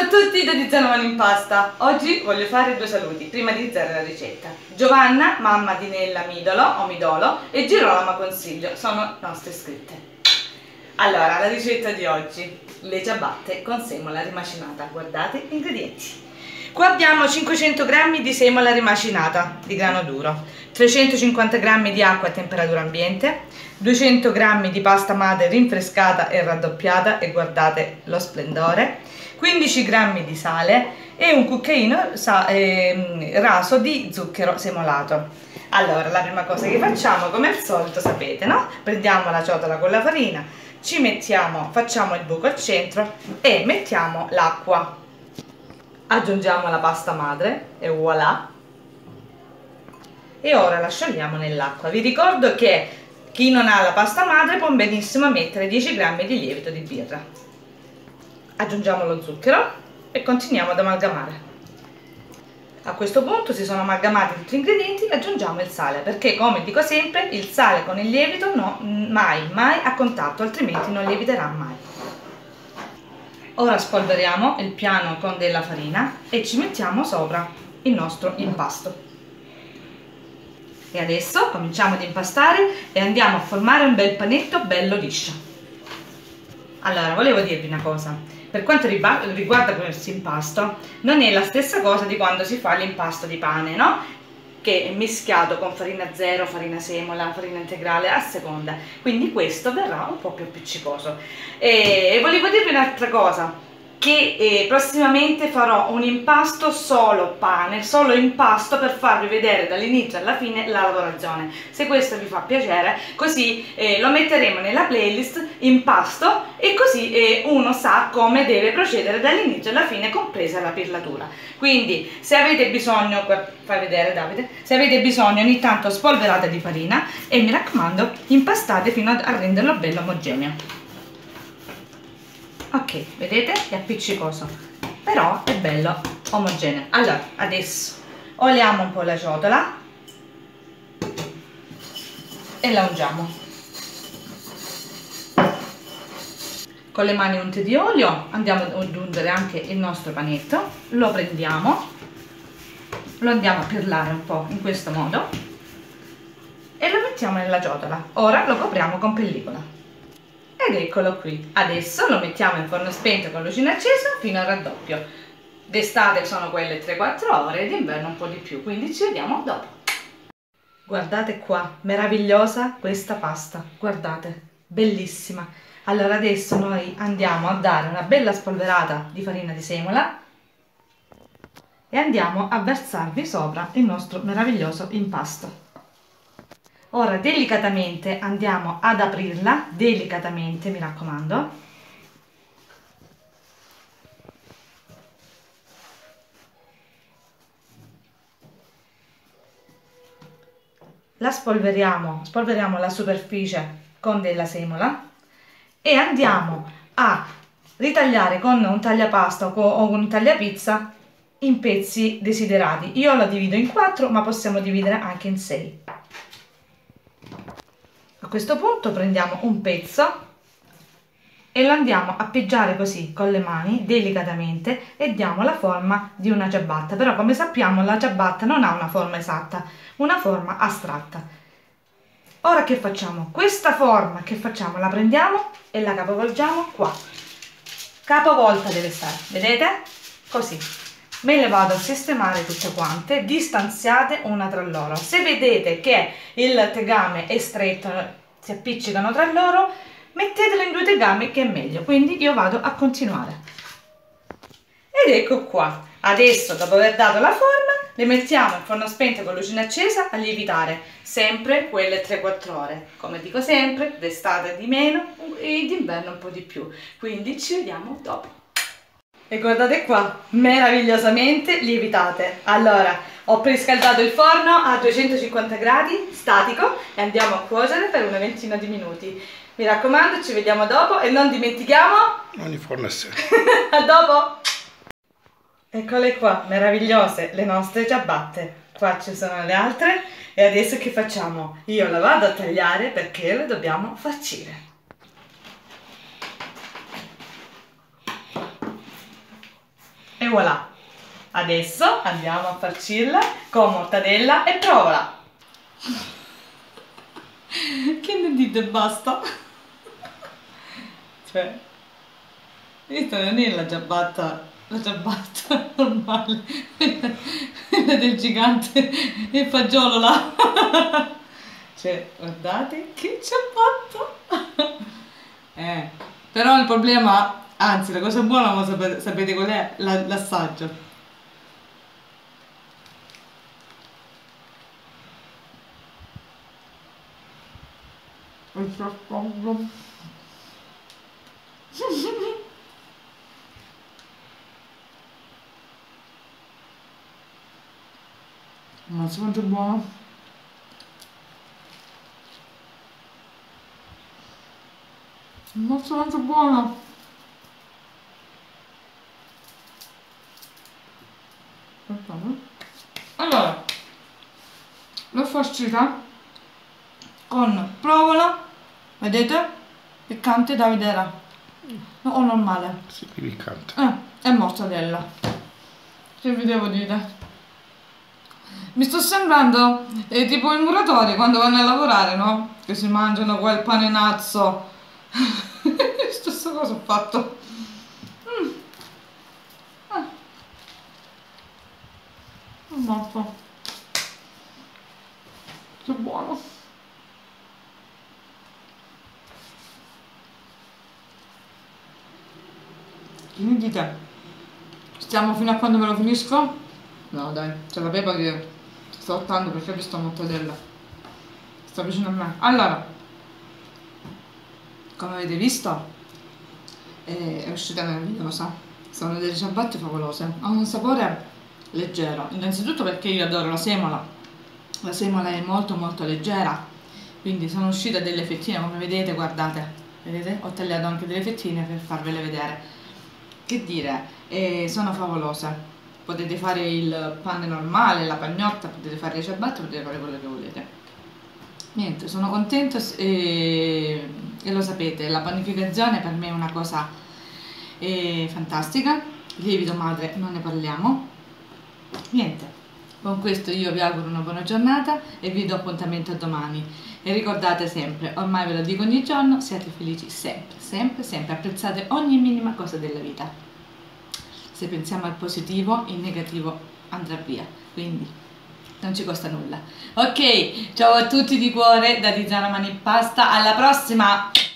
a tutti da Di Zano Mano in Pasta. Oggi voglio fare due saluti prima di iniziare la ricetta. Giovanna, mamma di Nella Midolo o Midolo, e Girolama Consiglio sono nostre iscritte. Allora, la ricetta di oggi: le ciabatte con semola rimacinata. Guardate gli ingredienti. Qua abbiamo 500 g di semola rimacinata di grano duro, 350 g di acqua a temperatura ambiente, 200 g di pasta madre rinfrescata e raddoppiata, e guardate lo splendore, 15 g di sale e un cucchiaino raso di zucchero semolato. Allora, la prima cosa che facciamo, come al solito, sapete, no? Prendiamo la ciotola con la farina, facciamo il buco al centro e mettiamo l'acqua. Aggiungiamo la pasta madre e voilà! E ora la sciogliamo nell'acqua. Vi ricordo che chi non ha la pasta madre può benissimo mettere 10 g di lievito di birra. Aggiungiamo lo zucchero e continuiamo ad amalgamare. A questo punto si sono amalgamati tutti gli ingredienti, aggiungiamo il sale, perché, come dico sempre, il sale con il lievito mai a contatto, altrimenti non lieviterà mai. Ora spolveriamo il piano con della farina e ci mettiamo sopra il nostro impasto. E adesso cominciamo ad impastare e andiamo a formare un bel panetto bello liscio. Allora, volevo dirvi una cosa: per quanto riguarda questo impasto, non è la stessa cosa di quando si fa l'impasto di pane, no? Che è mischiato con farina zero, farina semola, farina integrale a seconda, quindi questo verrà un po' più appiccicoso. E volevo dirvi un'altra cosa, che prossimamente farò un impasto solo pane, solo impasto, per farvi vedere dall'inizio alla fine la lavorazione. Se questo vi fa piacere, così lo metteremo nella playlist impasto, e così uno sa come deve procedere dall'inizio alla fine, compresa la pirlatura. Quindi se avete bisogno, fai vedere Davide, se avete bisogno ogni tanto spolverate di farina e, mi raccomando, impastate fino a renderlo bello omogeneo. Ok, vedete? È appiccicoso, però è bello omogeneo. Allora, adesso oliamo un po' la ciotola e la ungiamo. Con le mani unte di olio andiamo ad ungere anche il nostro panetto, lo prendiamo, lo andiamo a perlare un po' in questo modo e lo mettiamo nella ciotola. Ora lo copriamo con pellicola. Ed eccolo qui. Adesso lo mettiamo in forno spento con lucina accesa fino al raddoppio. D'estate sono quelle 3-4 ore, d'inverno un po' di più, quindi ci vediamo dopo. Guardate qua, meravigliosa questa pasta, guardate, bellissima. Allora adesso noi andiamo a dare una bella spolverata di farina di semola e andiamo a versarvi sopra il nostro meraviglioso impasto. Ora delicatamente andiamo ad aprirla, delicatamente, mi raccomando. Spolveriamo la superficie con della semola e andiamo a ritagliare con un tagliapasta o con un tagliapizza in pezzi desiderati. Io lo divido in 4, ma possiamo dividere anche in 6. A questo punto prendiamo un pezzo e lo andiamo a pigiare così con le mani delicatamente e diamo la forma di una ciabatta. Però, come sappiamo, la ciabatta non ha una forma esatta, una forma astratta. Ora che facciamo? Questa forma che facciamo la prendiamo e la capovolgiamo qua. Capovolta deve stare, vedete? Così. Me le vado a sistemare tutte quante, distanziate una tra loro. Se vedete che il tegame è stretto, si appiccicano tra loro, mettetele in 2 tegami, che è meglio. Quindi io vado a continuare. Ed ecco qua. Adesso, dopo aver dato la forma, le mettiamo in forno spento con lucina accesa a lievitare, sempre quelle 3-4 ore. Come dico sempre, d'estate di meno e d'inverno un po' di più. Quindi ci vediamo dopo. E guardate qua, meravigliosamente lievitate. Allora, ho preriscaldato il forno a 250 gradi statico e andiamo a cuocere per una ventina di minuti. Mi raccomando, ci vediamo dopo e non dimentichiamo... Ogni forno è sé. A dopo! Eccole qua, meravigliose le nostre ciabatte. Qua ci sono le altre e adesso che facciamo? Io la vado a tagliare perché le dobbiamo farcire. E voilà! Adesso andiamo a farcirla con mortadella e provola. Che ne dite basta? Cioè, questa non è la ciabatta normale, quella del gigante e fagiolo là. Cioè, guardate che ciabatta! Però il problema, anzi la cosa buona, ma sapete qual è? L'assaggio. Ma quanto è buono. Ma quanto è buono. Allora, l'ho farcita con provola, vedete? Piccante da vedere. No, o normale? Sì, piccante. E mozzarella. Che vi devo dire? Mi sto sembrando tipo i muratori quando vanno a lavorare, no? Che si mangiano quel panenazzo. Stessa cosa ho fatto. Ammazza. Che buono. Che mi dite? Stiamo fino a quando me lo finisco? No dai, c'è la pepa che sta lottando perché ho visto mortadella. Sta vicino a me. Allora, come avete visto, è uscita meravigliosa. Sono delle ciabatte favolose. Ha un sapore leggero. Innanzitutto perché io adoro la semola. La semola è molto molto leggera. Quindi sono uscite delle fettine, come vedete, guardate. Vedete? Ho tagliato anche delle fettine per farvele vedere. Che dire, sono favolose. Potete fare il pane normale, la pagnotta, potete fare le ciabatte, potete fare quello che volete. Niente, sono contenta e lo sapete, la panificazione per me è una cosa fantastica. Lievito madre non ne parliamo. Niente, con questo io vi auguro una buona giornata e vi do appuntamento a domani. E ricordate sempre, ormai ve lo dico ogni giorno, siate felici sempre, sempre, sempre, apprezzate ogni minima cosa della vita. Se pensiamo al positivo, il negativo andrà via, quindi non ci costa nulla. Ok, ciao a tutti di cuore da Tiziana Mani Pasta, alla prossima!